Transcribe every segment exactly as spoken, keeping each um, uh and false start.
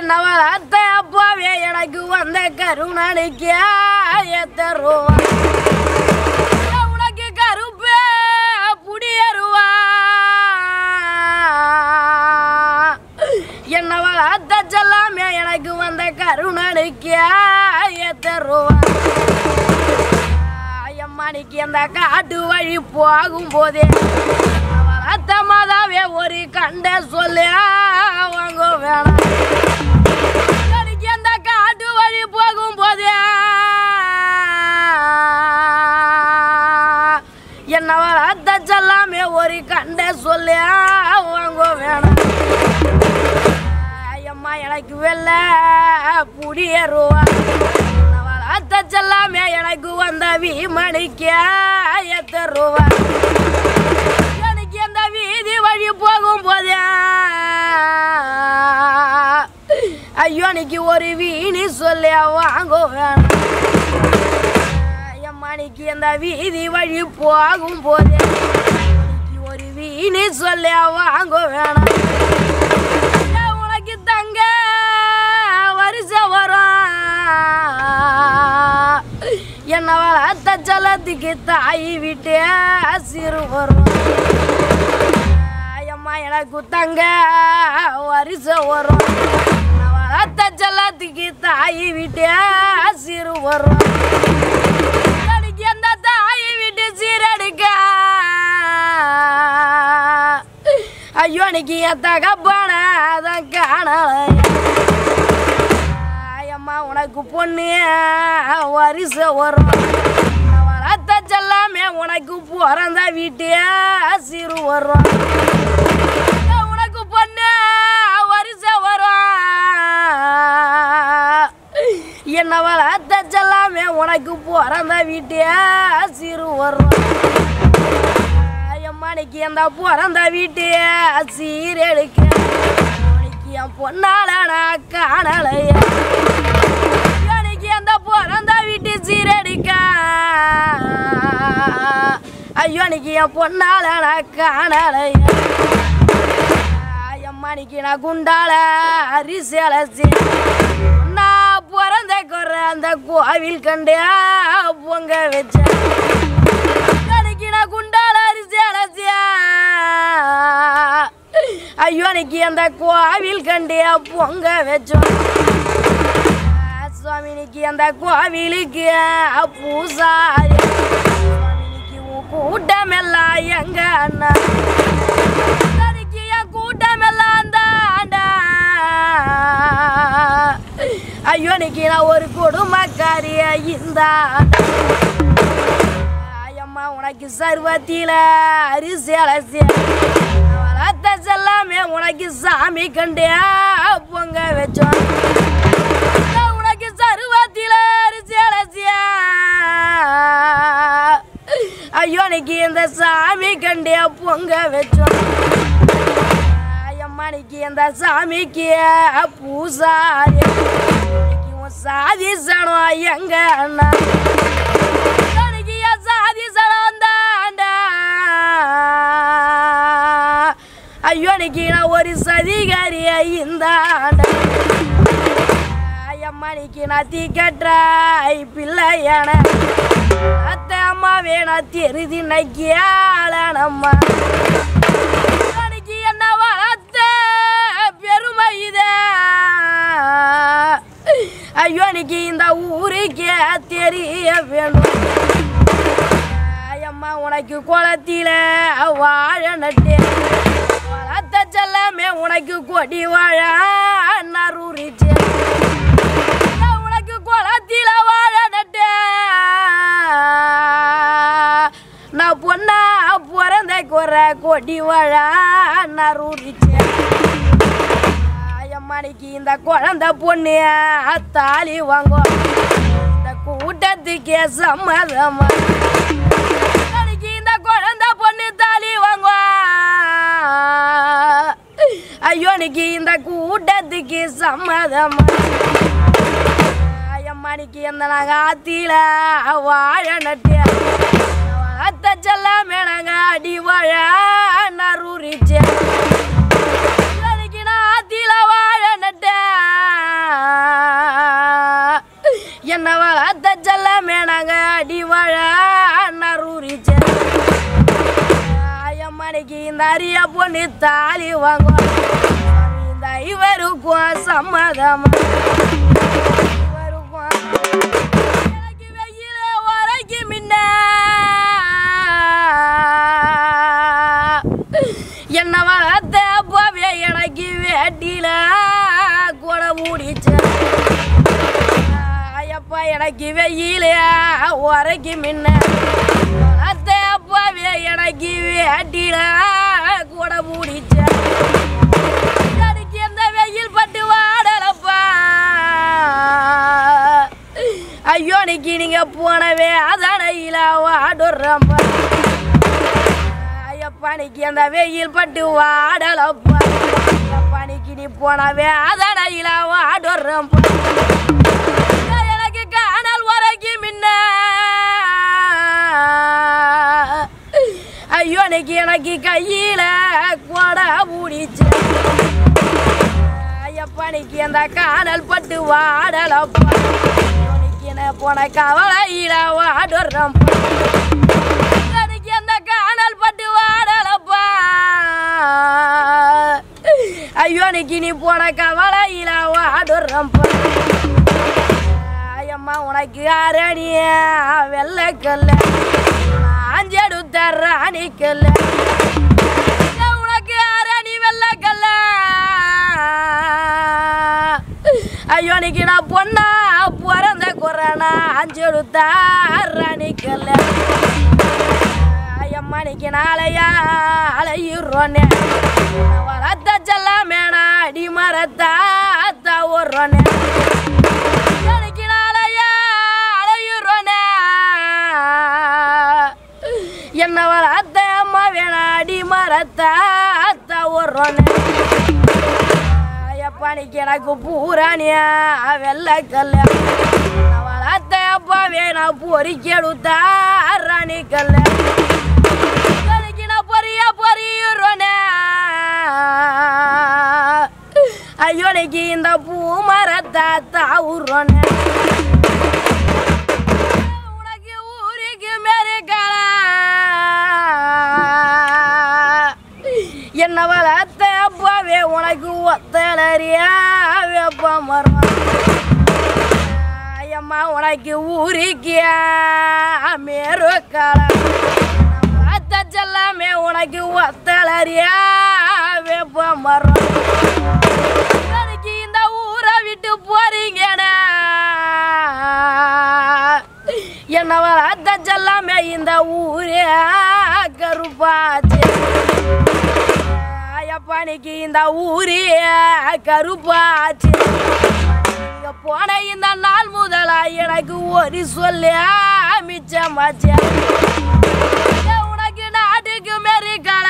என்னவள் அத்தை அப்பாவே எனக்கு வந்த கருணனுக்கு எத்தருவா உனக்கு கருப்பே புடியருவா என்னவள் அத்தை சொல்லாமே எனக்கு வந்த கருணனுக்கு எத்தருவா ஐயம்மானிக்கு அந்த காட்டு வழி போகும் போதே அத்த மாதாவே ஒரு கண்ட சொல்ல வாங்க வேணாம் எனக்கு அந்த காட்டு வழி போகும் போதே என்னவள் அத்த சொல்லாமே ஒரு கண்ட சொல்ல வாங்க வேணாம் ஐயம்மா எனக்கு வெள்ள புடியருவா அத்த சொல்லாமே எனக்கு வந்த வீமணிக்கு எத்தருவா அந்த வீதி வழி போகும் போதே ஐயோ அன்னைக்கு ஒரு வீணி சொல்ல வாங்க வேணாம் ஐயம்மானிக்கு அந்த வீதி வழி போகும் போதே ஒரு வீணி சொல்ல வாங்க வேணாம் உனக்கு தங்க வருஷம் வரும் என்னவள் அத்த ஜலத்துக்கு தாய் விட்டு சிறு வரும் எனக்கு தங்க வருஷம் வரும் அத்த ஜலத்துக்கு தாய் விட்டு சிறு வரும் எனக்கு அந்த தாய் விட்டு சீரடுக்க ஐயோ அன்னைக்கு என் தகப்பான அதான் காணல ஐயம்மா உனக்கு பொண்ணு வருஷம் வரும் அத்த சொல்லாமே உனக்கு பிறந்த வீட்டு சிறு வரும் உனக்கு பொண்ணு வருஷம் வரும் என்னவள் அத்த சொல்லாமே உனக்கு பிறந்த வீட்டு சிறு வரும் ஐயம்மானிக்கு அந்த பிறந்த வீட்டு சீரெடுக்க உனக்கு என் பொண்ணால நான் காணலையா எனக்கு அந்த பிறந்த வீட்டு சீரெடுக்க ஐயோ அன்னைக்கு என் பொண்ணால நான் காணலையா ஐயம்மானிக்கு நான் குண்டால அரிசலசி நான் பிறந்த குற அந்த கோவில் கண்டே பொங்க வச்சேன் அன்னைக்கு நான் குண்டால அரிசலசியா ஐயோ அன்னைக்கு அந்த கோவில் கண்டே பொங்க வச்சோம் சுவாமினிக்கு அந்த கோவிலுக்கு பூசாரி கூட்டமெல்லாம் எங்க அண்ணா என் கூட்டமெல்லாம் அந்த ஆண்டா ஐயோ இன்னைக்கு நான் ஒரு குடும்பக்காரிய இந்த ஐயம்மா உனக்கு சர்வத்தில அரிசி அலசி வளர்த்த செல்லாமே உனக்கு சாமி கண்டே பொங்க வச்சோம் உனக்கு சர்வத்தில அரிசி அலசியா ஐயோ இன்னைக்கு இந்த சாமி கண்டே பொங்க வச்சோம் ஐயம்மானிக்கு இந்த சாமிக்கு பூசாரி சாதி சனம் எங்க அண்ணா சாதி சனம் தாண்டா ஐயோ இன்னைக்கு நான் ஒரு சதிகாரிய இந்த ஆண்டா ஐயம்மானிக்கு நான் தீ கட்டுறாய் பிள்ளையான அத்தை அம்மா வேணா தெரிதி நக்கியாளனம்மா அன்னைக்கு என்ன வளர்த்த பெருமை இதே ஐயோ அன்னைக்கு இந்த ஊருக்கே தெரிய வேணும் ஐயம்மா உனக்கு குளத்தில வாழ நட்டு வளர்த்த செல்லாமே உனக்கு கொடி வாழ நறுரிச்சு உனக்கு குளத்தில வாழ நட்டு நான் பொண்ணா பிறந்த குறை கொடி வாழ நறுரிச்சு ஐயம்மானிக்கு இந்த குழந்தை பொண்ணு தாலி வாங்கோ இந்த கூட்டத்துக்கே சம்மதமா இந்த குழந்தை பொண்ணு தாலி வாங்கோ ஐயோ இன்னைக்கு இந்த கூட்டத்துக்கு சம்மதமா ஐயம்மானிக்கு இந்த நாங்கள் ஆத்தில வாழ நட்டு அத்தை செல்லாமே நாங்கள் அடி வாழ நறுரிச்சு ஆத்தில வாழ நட்ட எனக்கு இந்த அரிய பொண்ணு தாலி வாங்க இந்த இவருக்கும் சம்மதமா எனக்கு வெயில உரைக்கு முன்ன என்ன வளர்த்த போவே எனக்கு வேட்டில கூட மூடிச்சு ஐயப்பா எனக்கு வெயில உரைக்கு முன்ன வளர்த்த போவே எனக்கு வேட்டில கூட மூடிச்சு எனக்கு எந்த வெயில் பட்டு வாடலப்பா ஐயோ இன்னைக்கு நீங்க போனவே அதனையில வாடுறப்பா ஐயப்பானிக்கு அந்த வெயில் பட்டு வாடலப்பா ஐயப்பானிக்கு நீ போனவே அதனையில வாடுறப்பா எனக்கு காணல் வரைக்கு முன்ன ஐயோ இன்னைக்கு எனக்கு கையில கொட மூடிச்சு ஐயப்பானிக்கு அந்த காணல் பட்டு வாடலப்பா போன கவலையில வாடுறப்பா எனக்கு அந்த காணல் பட்டு வாடலப்பா ஐயோ இன்னைக்கு நீ போன கவலையில வாடுறப்பா ஐயம்மா உனக்கு அரணிய வெள்ளக்கல்ல ஆஞ்செடுத்த ராணிக்கல்ல உனக்கு அரணி வெள்ளக்கல்ல ஐயோ இன்னைக்கு நான் பொண்ணா பிறந்த குறனா அஞ்செடுத்த ராணிக்கல்ல ஐயம்மா இன்னைக்கு நாளையா அலையுறோன்னே வளர்த்த செல்லாமேனா அடி மரத்தா ஓடுறோன்னே இன்னைக்கு நாளையா அலையுறோன்னே என்ன வளர்த்த அம்மா வேணா அடி மரத்தா ஓடுறோன்னே ஐயப்பானிக்கு எனக்கு பூரானியா வெள்ளக்கல்ல வளர்த்த அப்பா வேணா பொறிக்கெடுத்தா ராணிக்கல்ல எனக்கு நான் பொரிய பொறியுறோனே ஐயோ இன்னைக்கு இந்த பூ மரத்தா தாவுறோனே உனக்கு ஊருக்கு மேரிக்கல என்ன வளர்த்த அப்பாவே உனக்கு ஒத்தலறியா வெப்ப மரம் ஐயம்மா உனக்கு ஊரிக்கியா மேருக்கால வளர்த்த செல்லாமே உனக்கு ஒத்தலறியா வெப்ப மரம் எனக்கு இந்த ஊரை விட்டு போறீங்கண்ணா என்ன வளர்த்த செல்லாமே இந்த ஊரே கருப்பாச்சு ஐயப்பானிக்கு இந்த ஊரிய கருப்பாச்சு இங்க போன இந்த நாள் முதலா எனக்கு ஒரு சொல்ல மிச்சமாச்சு உனக்கு நாட்டுக்கு மெரிக்கல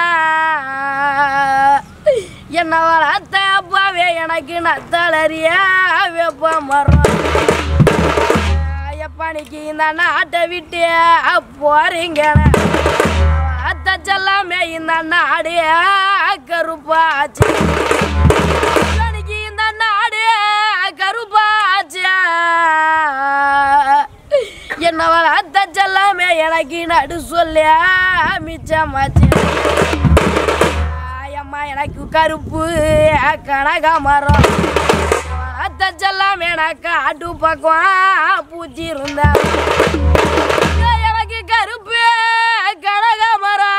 என்ன வளர்த்த அப்பாவே எனக்கு நத்தலறிய வெப்ப மரம் ஐயப்பானிக்கு இந்த நாட்டை விட்டு போறீங்க அத்த செல்லாமே இந்த நாடு கருப்பாச்சு எனக்கு இந்த நாடு கருப்பாச்சு என்ன அத்த செல்லாமே எனக்கு நடு சொல்ல மிச்சமாச்சு ஐயம்மா எனக்கு கருப்பு கனகாமரம் அத்த செல்லாமே எனக்கு அடு பக்கம் பூச்சி இருந்தா எனக்கு கருப்பு கனகாமரம்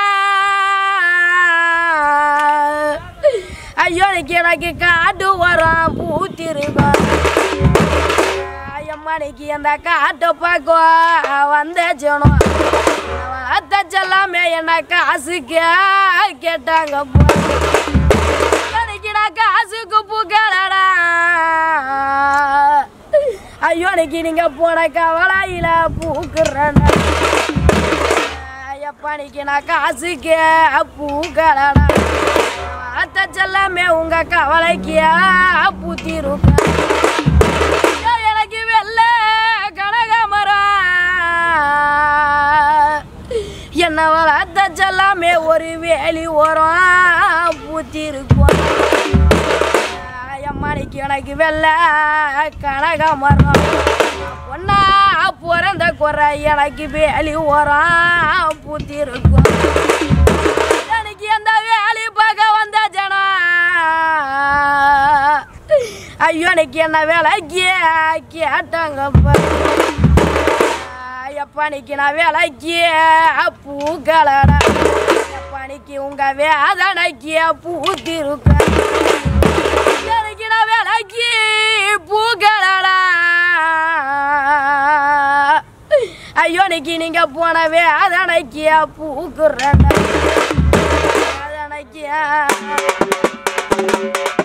ஐயோ இன்னைக்கு எனக்கு காட்டு வரம் பூத்திருக்கோம் ஐயம்மா இன்னைக்கு அந்த காட்டை பார்க்க வந்த ஜனம் அத்த செல்லாமே என்ன காசுக்கு கேட்டாங்க இன்னைக்கு நான் காசுக்கு பூக்கலடா ஐயோ இன்னைக்கு நீங்க போன கவலையில பூக்குறேன் ஐயப்பானிக்கு நான் காசுக்கு பூக்கலடா அத்த செல்லாமே உங்க கவலைக்கு பூத்திருக்க எனக்கு வெள்ள கனகாமரம் என்ன வளர்த்த செல்லாமே ஒரு வேலி ஓரம் பூத்திருக்கும் ஐயம்மானிக்கு எனக்கு வெள்ள கனகாமரம் பொண்ணா பிறந்த குறை எனக்கு வேலி ஓரம் பூத்திருக்கும் ஐயோ எனக்கு என்ன வேலைக்கு கேட்டாங்கப்பா எப்பனிக்கு நான் வேலைக்கு பூக்களடா எப்பனிக்கு உங்க வேதனைக்கு பூத்திருக்க எனக்கு நான் வேலைக்கு பூக்களடா ஐயோ இன்னைக்கு நீங்க போன வேதனைக்கு பூக்குறேன் வேதனைக்கு